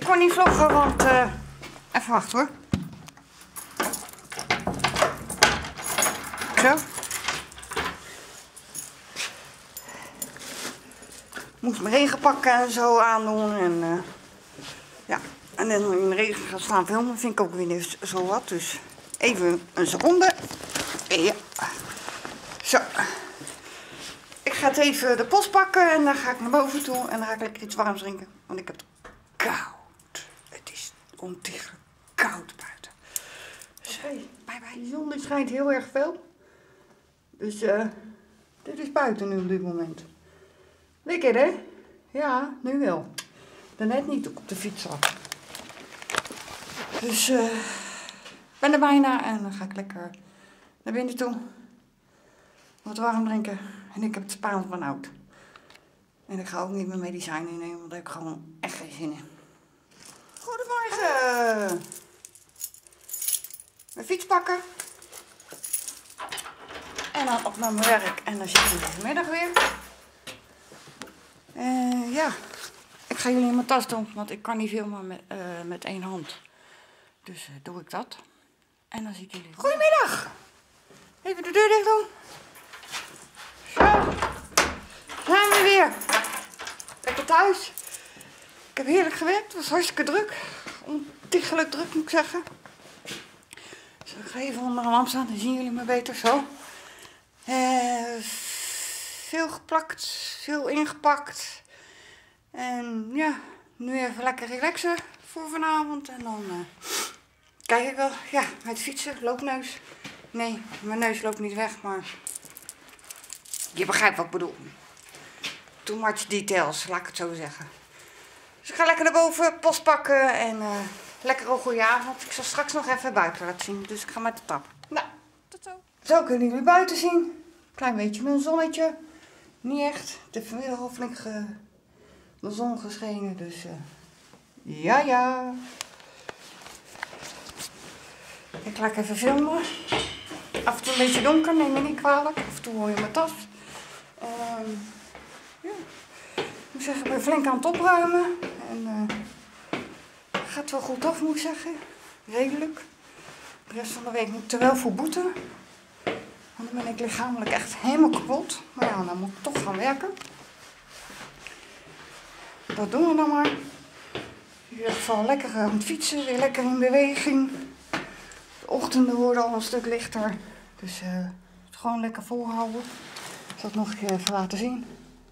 Ik kon niet vloggen, want... even wachten hoor. Zo. Moest mijn regenpakken en zo aandoen. En ja, en dan in de regen gaan staan filmen vind ik ook weer niet zo wat. Dus even een seconde. Ja. Zo. Ik ga het even de post pakken en dan ga ik naar boven toe. En dan ga ik lekker iets warms drinken. Want ik heb het koud. Het is ontiegelijk koud buiten. Dus bye bye. De zon schijnt heel erg veel. Dus dit is buiten nu op dit moment. Lekker hè? Ja, nu wel. Daarnet niet op de fiets zat. Dus ik ben er bijna en dan ga ik lekker naar binnen toe. Wat warm drinken. En ik heb het Spaans benauwd. En ik ga ook niet mijn medicijnen nemen, want daar heb ik gewoon echt geen zin in. Goedemorgen! Mijn fiets pakken. En dan op naar mijn werk. En dan zie ik jullie vanmiddag weer. Ja, ik ga jullie in mijn tas doen, want ik kan niet filmen met één hand. Dus doe ik dat. En dan zie ik jullie. Goedemiddag! Even de deur dicht doen. Zo. Zijn we weer. Lekker thuis. Ik heb heerlijk gewerkt. Het was hartstikke druk. Ontiegelijk druk moet ik zeggen. Dus ik ga even onder een lamp staan, dan zien jullie me beter zo. Veel geplakt, veel ingepakt. En ja, nu even lekker relaxen voor vanavond. En dan kijk ik wel, ja, met fietsen, loopneus. Nee, mijn neus loopt niet weg, maar je begrijpt wat ik bedoel. Too much details, laat ik het zo zeggen. Dus ik ga lekker naar boven, post pakken en lekker een goede avond. Ik zal straks nog even buiten laten zien, dus ik ga met de tap. Nou, tot zo. Zo kunnen jullie buiten zien. Klein beetje een zonnetje. Niet echt. Het heeft vanmiddag al flink de zon geschenen, dus ja. Ik laat even filmen. Af en toe een beetje donker, neem me niet kwalijk. Af en toe hoor je mijn tas. Ja. Ik moet zeggen, ik ben flink aan het opruimen. En gaat wel goed af, moet ik zeggen. Redelijk. De rest van de week moet ik er wel voor boeten. Want dan ben ik lichamelijk echt helemaal kapot. Maar ja, dan moet ik toch gaan werken. Dat doen we dan maar. In ieder geval lekker aan het fietsen, weer lekker in beweging. De ochtenden worden al een stuk lichter. Dus het gewoon lekker volhouden. Ik zal het nog een keer even laten zien.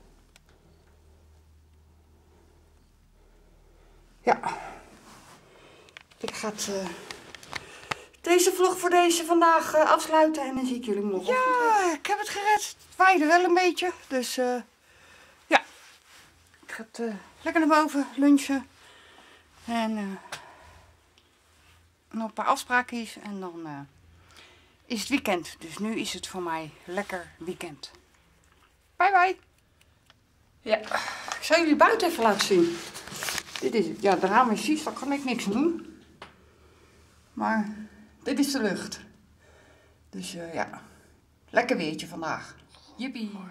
Ja. Ik ga deze vlog voor deze vandaag afsluiten. En dan zie ik jullie morgen. Ja, ik heb het gered. Het waaide wel een beetje. Dus ja. Ik ga lekker naar boven lunchen. En nog een paar afspraakjes. En dan is het weekend. Dus nu is het voor mij lekker weekend. Bye bye. Ja, ik zal jullie buiten even laten zien. Dit is het. Ja, de raam is vies. Daar kan ik niks aan doen. Maar dit is de lucht. Dus ja, lekker weertje vandaag. Jippie. Ik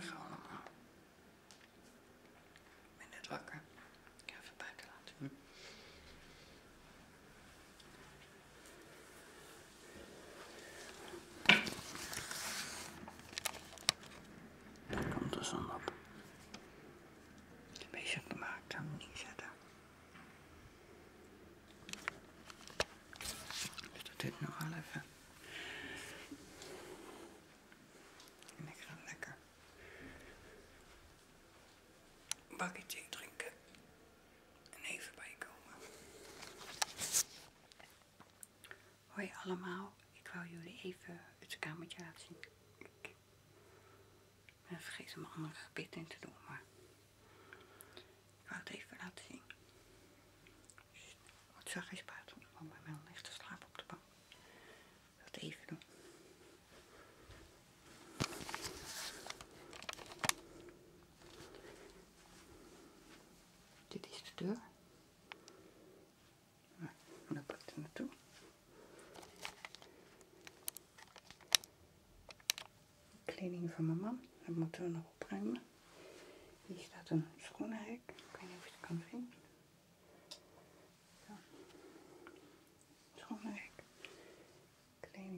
ben net wakker. Ik ga even buiten laten zien. Daar komt de zon op. Het is een beetje gemaakt, dat moet ik zetten. Dus dat dit nog wel even. En ik ga lekker een bakje thee drinken en even bijkomen. Hoi allemaal, ik wou jullie even het kamertje laten zien. Ik ben vergeten mijn andere gebit in te doen, maar ik wou het even laten zien. Wat zachtjes buiten, want mijn man ligt te slapen op de bank. Dat even doen. Dit is de deur. Nou, dan pak ik er naartoe. Kleding van mijn man, dat moeten we nog opruimen. Hier staat een schoenenrek, ik weet niet of je het kan zien.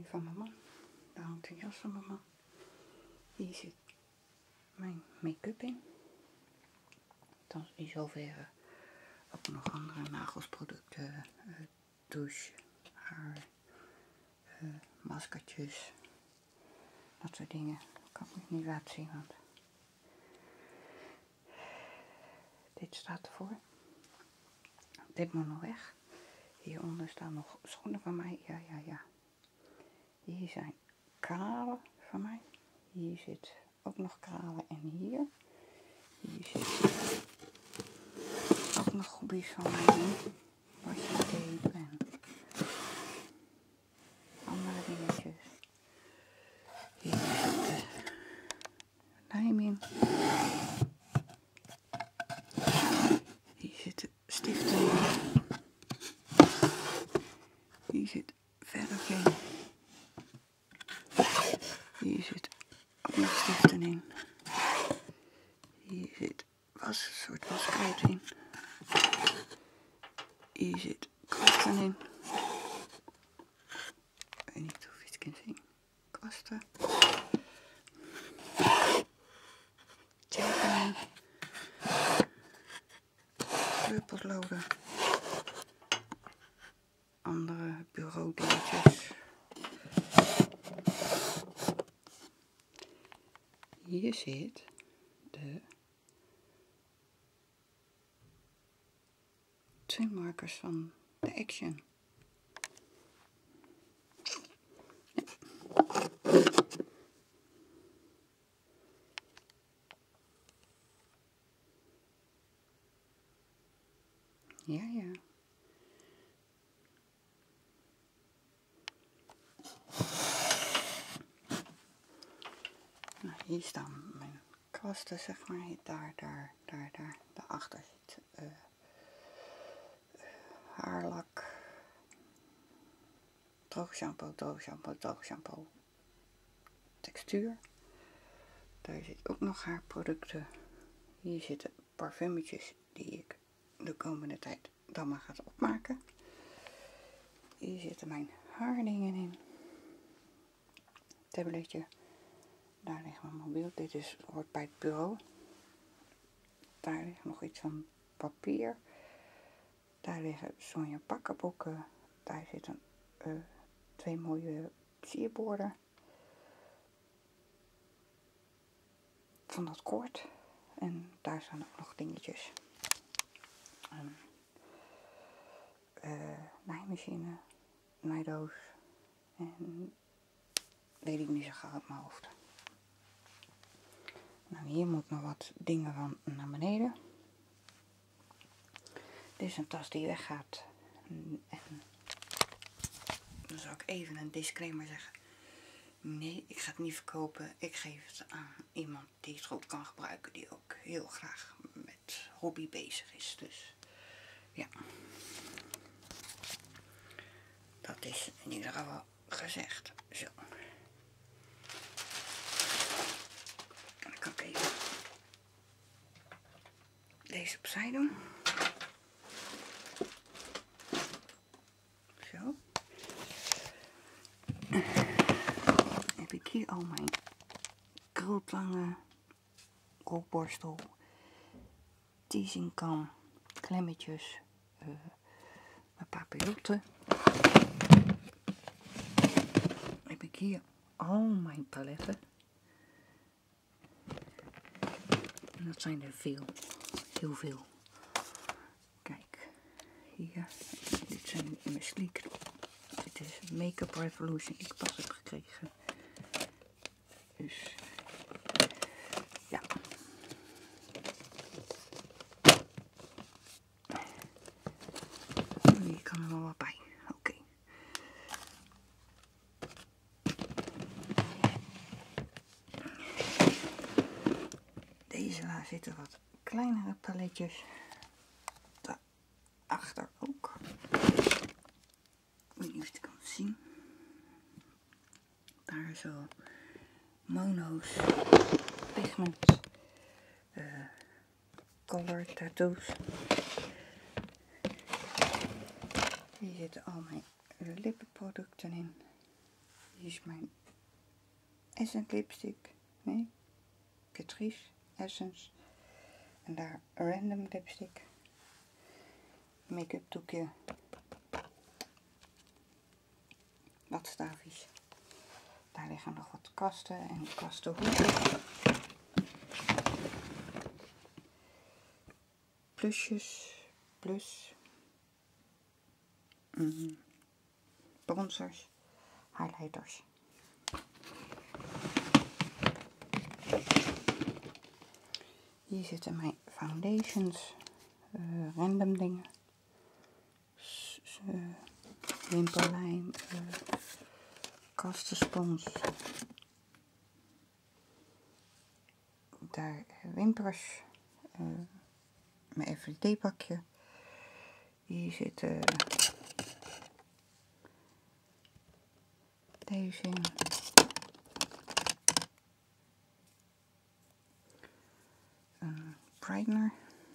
die van mijn man. Daar hangt een jas van mijn man. Hier zit mijn make-up in. Dan in zoverre ook nog andere nagelsproducten, douche, haar, maskertjes, dat soort dingen. Kan ik niet laten zien, want dit staat ervoor. Dit moet nog weg. Hieronder staan nog schoenen van mij. Ja. Hier zijn kralen van mij. Hier zit ook nog kralen en hier. Hier zit ook nog hobby's van mij in. Washi-tape en andere dingetjes. Hier zit de lijm in. Hier zitten stiften in. Hier zit verf in. Hier zit ook nog stiften in. Hier zit een soort waskrijt in. Hier zit kwasten in. Ik weet niet of je het kunt zien. Kwasten. Checken in. Kleurpotloden. Andere bureaudingetjes. Hier zit de trimmarkers van de Action. Ja. Nou, hier staan mijn kwasten, zeg maar. Daar. Daarachter zit haarlak, droog shampoo, textuur. Daar zit ook nog haarproducten. Hier zitten parfumetjes die ik de komende tijd dan maar ga opmaken. Hier zitten mijn haardingen in. Tabletje. Daar ligt mijn mobiel. Dit hoort bij het bureau. Daar ligt nog iets van papier. Daar liggen Sonja pakkenboeken. Daar zitten 2 mooie sierborden. Van dat koord. En daar staan ook nog dingetjes. Naaimachine, naaidoos. En weet ik niet zo gauw uit mijn hoofd. Nou, hier moet nog wat dingen van naar beneden. Dit is een tas die weggaat. En dan zal ik even een disclaimer zeggen. Nee, ik ga het niet verkopen. Ik geef het aan iemand die het goed kan gebruiken. Die ook heel graag met hobby bezig is. Dus ja. Dat is in ieder geval gezegd. Zo. Dan kan ik even deze opzij doen. Zo. Heb ik hier al mijn krultangen, rolborstel, teasingkam, klemmetjes, mijn papillotten. Heb ik hier al mijn paletten. En dat zijn er veel, heel veel. Kijk, hier, dit zijn in mijn sleek. Dit is Make-up Revolution die ik pas heb gekregen. Dus, ja. Hier kan er wel wat bij. Oké. Deze daar zitten wat kleinere paletjes. Daarachter ook. Ik weet niet of je het kan zien. Daar zo mono's, pigment, color tattoos. Hier zitten al mijn lippenproducten in. Dit is mijn Essence lipstick. Nee, Catrice Essence. En daar Random lipstick. Make-up doekje. Wat staafjes. Daar liggen nog wat kasten en kastenhoeden. Plusjes, bronzers, highlighters. Hier zitten mijn foundations, random dingen, wimperlijm, kastenspons, daar wimpers, mijn everyday pakje. Hier zitten deze in. Een primer.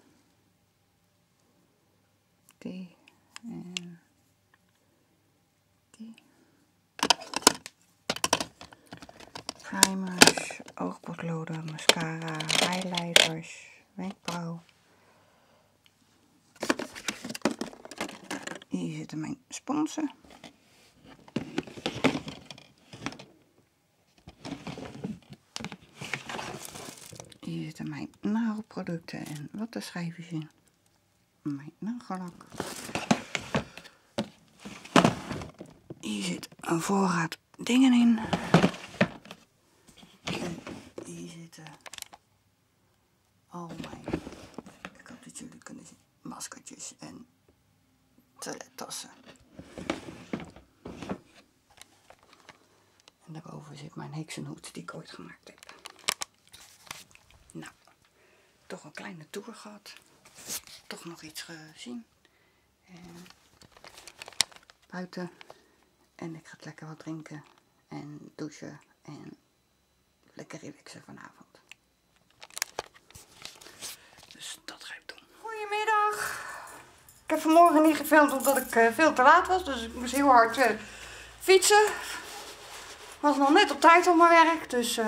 Die en die. Primers, oogpotloden, mascara, highlighters, wenkbrauw. Hier zitten mijn sponsen. Hier zitten mijn nagelproducten en wattenschijfjes in. Mijn nagellak. Hier zit een voorraad dingen in. En hier zitten al mijn, ik hoop dat jullie kunnen zien, maskertjes en toilettassen. En daarboven zit mijn heksenhoed die ik ooit gemaakt heb. Nou, toch een kleine tour gehad. Toch nog iets gezien. En buiten. En ik ga lekker wat drinken. En douchen. En lekker relaxen vanavond. Dus dat ga ik doen. Goedemiddag. Ik heb vanmorgen niet gefilmd omdat ik veel te laat was. Dus ik moest heel hard fietsen. Ik was nog net op tijd op mijn werk. Dus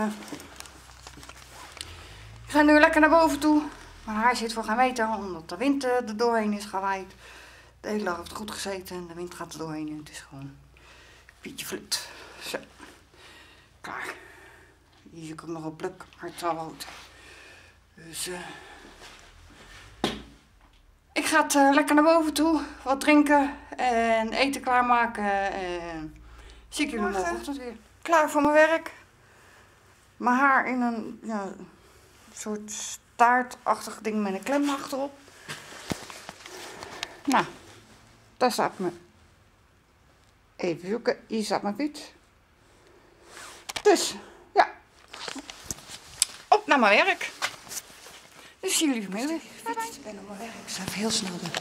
ik ga nu lekker naar boven toe. Mijn haar zit voor gaan weten, omdat de wind er doorheen is gewaaid. De hele dag heeft het goed gezeten en de wind gaat er doorheen. En het is gewoon Pietje flut. Zo. Klaar. Hier zie ik ook nog een pluk, maar het zal wel goed. Dus ik ga lekker naar boven toe. Wat drinken en eten klaarmaken. En zie ik jullie morgenochtend weer. Klaar voor mijn werk. Mijn haar in een soort staartachtig ding met een klem achterop. Nou, daar staat me. Even zoeken, hier staat mijn fiets. Dus, ja. Op naar mijn werk. Dus zien jullie vanmiddag. Ik ben op mijn werk. Ik sta even heel snel door.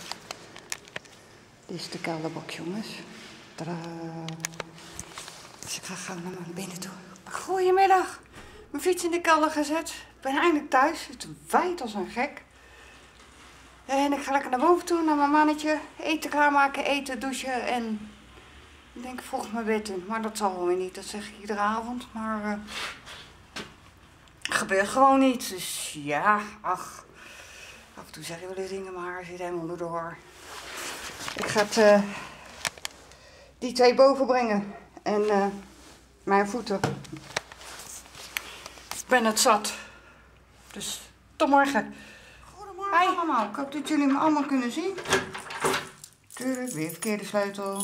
Dit is de kelderbak, jongens. Tadaa. Dus ik ga gauw naar binnen toe. Goedemiddag. Mijn fiets in de kelder gezet. Ik ben eindelijk thuis. Het waait als een gek. En ik ga lekker naar boven toe, naar mijn mannetje. Eten klaarmaken, eten, douchen en ik denk volgens mijn bed in. Maar dat zal wel weer niet, dat zeg ik iedere avond. Maar gebeurt gewoon niet. Dus ja, ach. Af en toe zeg je wel eens dingen, mijn haar zit helemaal door. Ik ga die twee boven brengen. En mijn voeten. Ik ben het zat. Dus tot morgen. Goedemorgen allemaal. Ik hoop dat jullie me allemaal kunnen zien. Tuurlijk, weer verkeerde sleutel.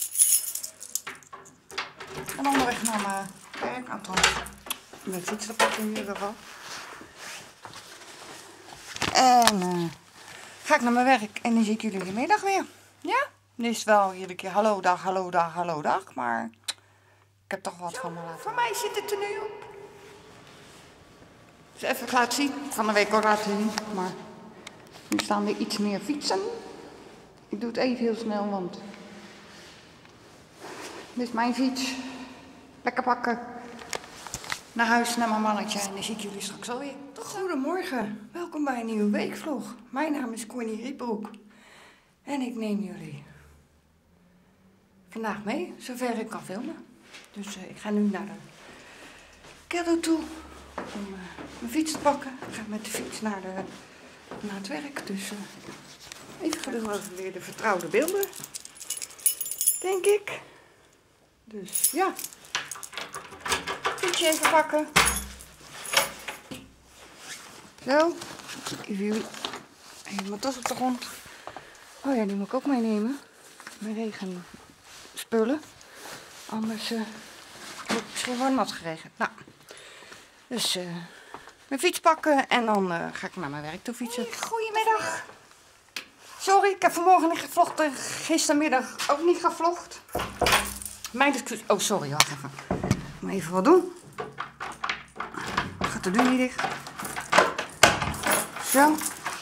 En onderweg naar mijn werk. Althans, mijn fiets te pakken in ieder geval. En ga ik naar mijn werk en dan zie ik jullie de middag weer. Ja? Het is wel iedere keer hallo dag, hallo dag, hallo dag. Maar ik heb toch wat van me laten. Voor mij zit het er nu op. Dus even laten zien. Van de week ook laten zien. Maar nu staan er iets meer fietsen. Ik doe het even heel snel, want dit is mijn fiets. Lekker pakken. Naar huis, naar mijn mannetje. En dan zie ik jullie straks alweer. Goedemorgen. Welkom bij een nieuwe weekvlog. Mijn naam is Connie Rietbroek. En ik neem jullie vandaag mee, zover ik kan filmen. Dus ik ga nu naar de kelder toe om mijn fiets te pakken. Ik ga met de fiets naar het werk. Dus even geduldig weer de vertrouwde beelden. Denk ik. Dus ja. Fietsje even pakken. Zo. Even jullie. Even mijn tas op de grond. Oh ja, die moet ik ook meenemen. Mijn regenspullen. Anders wordt het misschien wel nat geregend. Nou. Dus mijn fiets pakken en dan ga ik naar mijn werk toe fietsen. Goedemiddag. Sorry, ik heb vanmorgen niet gevlogd en gistermiddag ook niet gevlogd. Mijn excuus. Oh, sorry, wacht even. Ik moet even wat doen. Gaat de deur niet dicht. Zo.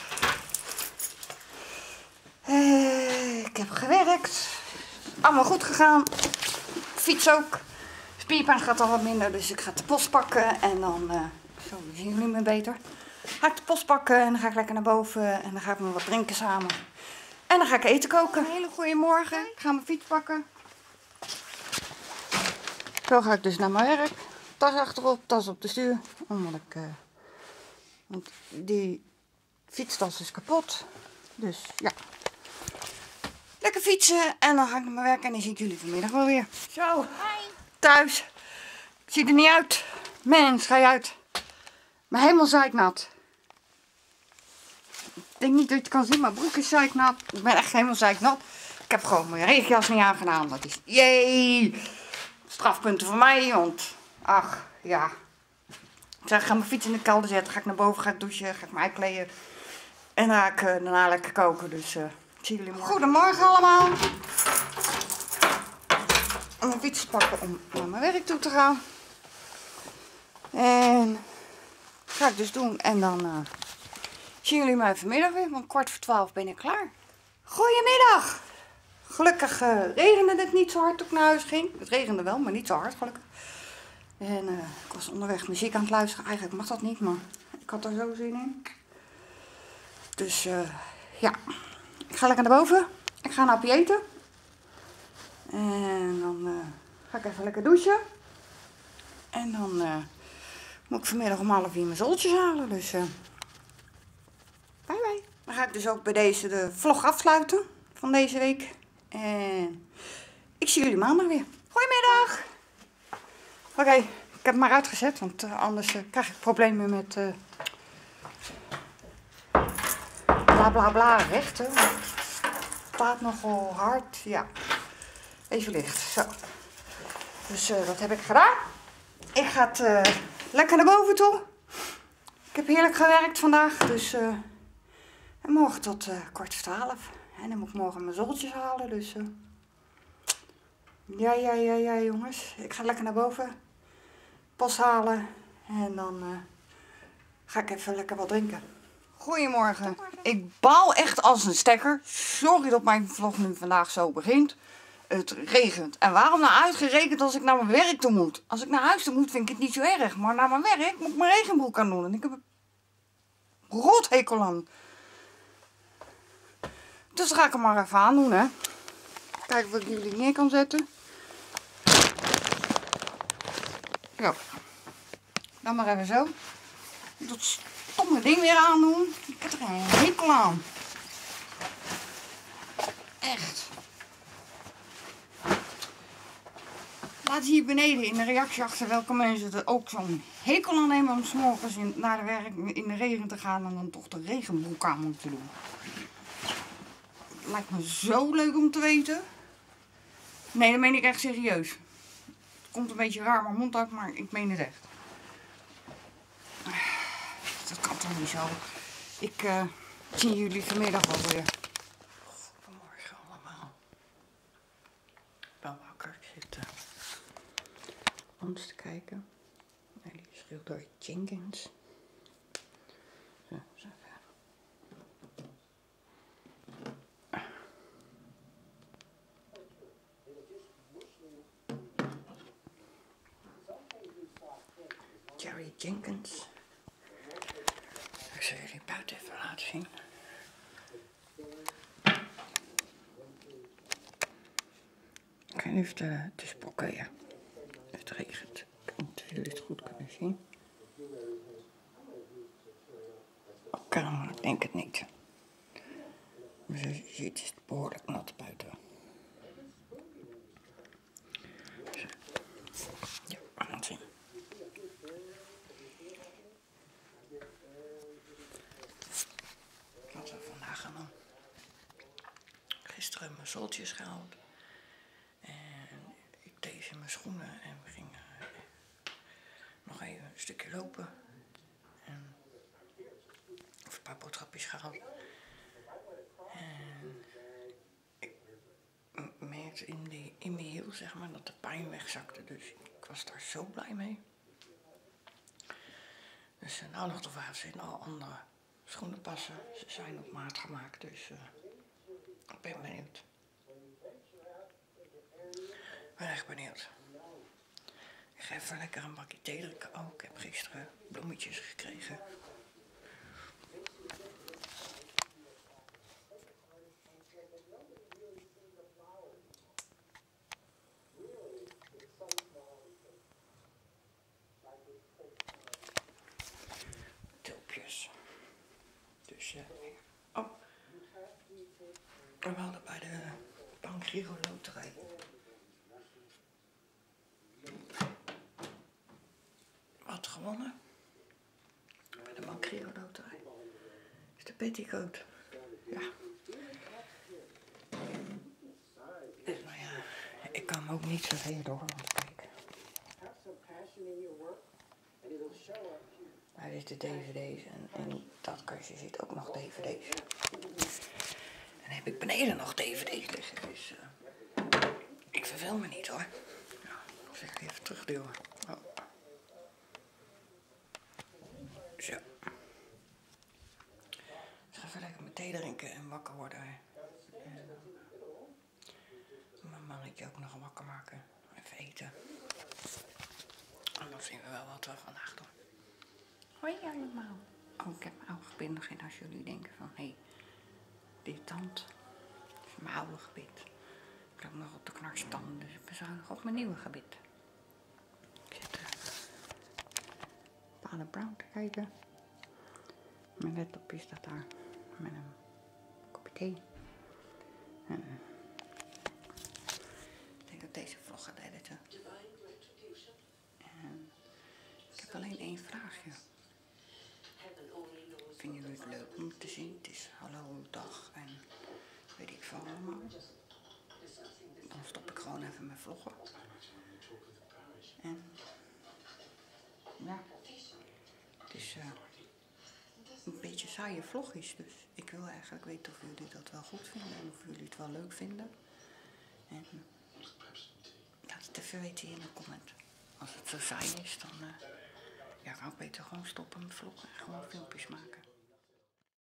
Ik heb gewerkt. Allemaal goed gegaan. Fiets ook. Spierpijn gaat al wat minder, dus ik ga de post pakken en dan, zo zien jullie me beter. Ga ik de post pakken en dan ga ik lekker naar boven en dan ga ik me wat drinken samen. En dan ga ik eten koken. Een hele goede morgen. Ik ga mijn fiets pakken. Zo ga ik dus naar mijn werk. Tas achterop, tas op de stuur. Omdat want die fietstas is kapot. Dus ja. Lekker fietsen en dan ga ik naar mijn werk en dan zie ik jullie vanmiddag wel weer. Zo. Hi. Thuis. Ik zie er niet uit. Mens, ga je uit. Mijn hemel zeiknat. Ik denk niet dat je het kan zien, maar broek is zeiknat. Ik ben echt helemaal zeiknat. Ik heb gewoon mijn regenjas niet aangedaan. Dat is, jee. Strafpunten voor mij, want, ach, ja. Ik zeg, ik ga mijn fiets in de kelder zetten. Ga ik naar boven, ga ik douchen, ga ik mij kleden. En dan ga ik daarna lekker koken. Dus, ik zie jullie morgen. Goedemorgen allemaal. Om mijn fiets te pakken om naar mijn werk toe te gaan. En dat ga ik dus doen. En dan zien jullie mij vanmiddag weer. Want 11:15 ben ik klaar. Goedemiddag. Gelukkig regende het niet zo hard toen ik naar huis ging. Het regende wel, maar niet zo hard gelukkig. En ik was onderweg muziek aan het luisteren. Eigenlijk mag dat niet, maar ik had er zo zin in. Dus ja, ik ga lekker naar boven. Ik ga een hapje eten. En dan ga ik even lekker douchen. En dan moet ik vanmiddag om 11:30 mijn zoltjes halen. Dus bye bye. Dan ga ik dus ook bij deze de vlog afsluiten van deze week. En ik zie jullie maandag weer. Goedemiddag. Oké, ik heb hem maar uitgezet, want anders krijg ik problemen met bla bla bla rechten. Het staat nogal hard, ja. Even licht, zo. Dus dat heb ik gedaan. Ik ga lekker naar boven toe. Ik heb heerlijk gewerkt vandaag, dus en morgen tot 11:15. En dan moet ik morgen mijn zoltjes halen, dus ja jongens. Ik ga lekker naar boven. Post halen en dan ga ik even lekker wat drinken. Goedemorgen. Ik baal echt als een stekker. Sorry dat mijn vlog nu vandaag zo begint. Het regent. En waarom nou uitgerekend als ik naar mijn werk toe moet? Als ik naar huis toe moet vind ik het niet zo erg. Maar naar mijn werk moet ik mijn regenbroek aan doen. En ik heb een rothekel aan. Dus dan ga ik hem maar even aandoen, hè. Kijken of ik jullie neer kan zetten. Zo. Dan maar even zo. Dat stomme ding weer aandoen. Ik heb er een hekel aan. Echt. Laat hier beneden in de reactie achter welke mensen er ook zo'n hekel aan nemen om 's morgens naar de werk in de regen te gaan en dan toch de regenbroek aan moeten doen. Het lijkt me zo leuk om te weten. Nee, dat meen ik echt serieus. Het komt een beetje raar mijn mond uit, maar ik meen het echt. Dat kan toch niet zo. Ik zie jullie vanmiddag wel weer. Goedemorgen allemaal. Ik ben wakker. Ik zit anders te kijken. Nee, die is door Jenkins. Zo, zo. Jerry Jenkins. Ik zal jullie buiten even laten zien. Ik ga even te spokken, ja. regent. Ik weet niet of jullie het goed kunnen zien. Op camera denk ik het niet. Maar zoals je ziet is het behoorlijk nat buiten. Ja, we gaan het zien. Wat we vandaag gaan doen. Gisteren mijn zooltjes gehaald. En ik deed in mijn schoenen en we gingen nog even een stukje lopen. En of een paar boodschapjes gehaald. En ik merkte in mijn hiel, zeg maar, dat de pijn wegzakte. Dus ik was daar zo blij mee. Dus nou nog de vraag zitten al andere schoenen passen. Ze zijn op maat gemaakt, dus ik ben benieuwd. Ik ben echt benieuwd. Ik ga even lekker een bakje thee drinken ook. Ik heb gisteren bloemetjes gekregen. Tulpjes. Dus oh. We hadden bij de Bank Giro Loterij wat gewonnen. Bij de Bank Giro Loterij. Is de petticoat. Ja. Dus nou ja, ik kan me ook niet zoveel door, want kijk. Daar is de dvd's en dat kastje zit ook nog dvd's. En dan heb ik beneden nog dvd's liggen, dus ik verveel me niet hoor. Ja, ik zeg even terugduwen. Oh. Zo. Ik ga even lekker mijn thee drinken en wakker worden. En mijn mannetje ook nog wakker maken. Even eten. En dan zien we wel wat we vandaag doen. Hoi allemaal. Oh, ik heb mijn oude gebit nog in als jullie denken van, hé, irritant. Dat is mijn oude gebit. Ik loop nog op de knarstanden, dus ik bezuinig op mijn nieuwe gebit. Ik zit Paden Brown te kijken. Mijn laptopje staat daar met een kopje thee. En ik denk dat deze vlog gaat editen. En ik heb alleen één vraagje. Vinden jullie het leuk om te zien? Het is hallo, dag en weet ik veel allemaal. Dan stop ik gewoon even mijn vloggen. En ja, het is een beetje saaie vlogjes, dus ik wil eigenlijk weten of jullie dat wel goed vinden en of jullie het wel leuk vinden. En laat het even weten in een comment. Als het zo saai is, dan ja, kan ik beter gewoon stoppen met vloggen en gewoon filmpjes maken.